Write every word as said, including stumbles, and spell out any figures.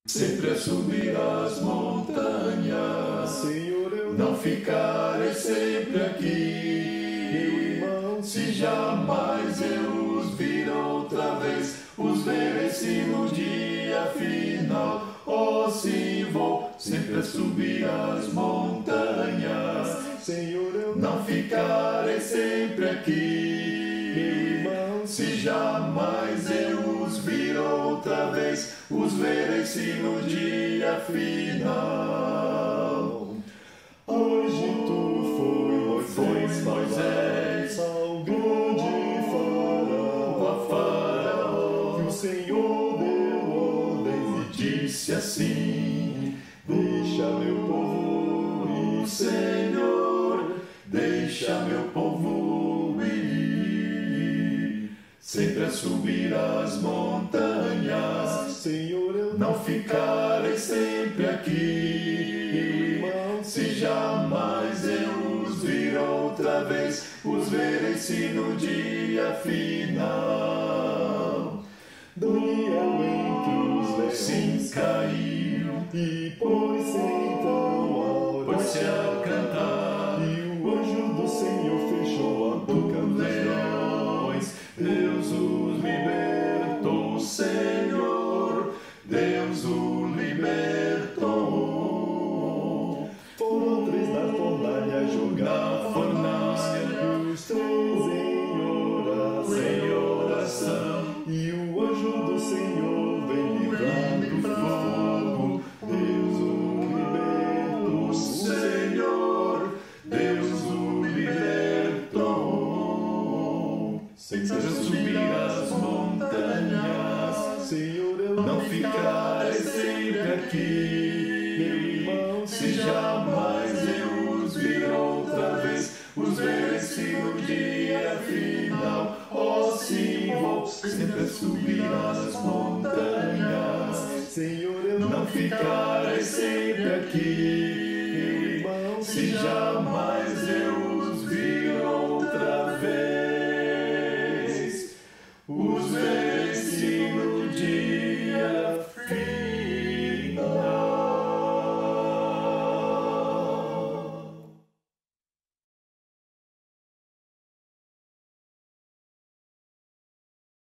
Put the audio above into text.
sempre a subir as montanhas. Senhor, eu não ficarei sempre aqui, meu irmão, se jamais eu os vir outra vez, os verei se no dia final. Oh, sim, vou sempre a subir as montanhas. Senhor, eu não ficarei sempre aqui, meu irmão, se jamais eu os vir outra vez, os verei se no dia final. hoje tu foi Foi Moisés, ao grande faraó, a Faraó, que o Senhor deu ordens e disse assim: deixa meu povo o ir. Senhor, deixa meu povo ir, sempre a subir as montanhas. Senhor, eu Não ficarei sempre aqui, irmão, se jamais eu os vir outra vez, os verei se no dia final. Daniel entre os leões Sim, caiu, e pôs-se então a orar, pôs-se a cantar, e o anjo do Senhor fechou a boca os dos leões. leões. Deus os libertou, Senhor, Deus o libertou. Foram três na fornalha jogar Na fornalha, e os três em oração, em oração, e o anjo do Senhor vem livrar do fogo. Deus o libertou, o Senhor, Deus o libertou. Sempre a subir as montanhas, Senhor, eu não ficarei sempre aqui, meu irmão, se jamais eu os vir outra vez, os verei se no dia final. Oh, sim, vou sempre a subir as montanhas, Senhor, eu não ficarei sempre aqui, meu irmão, se jamais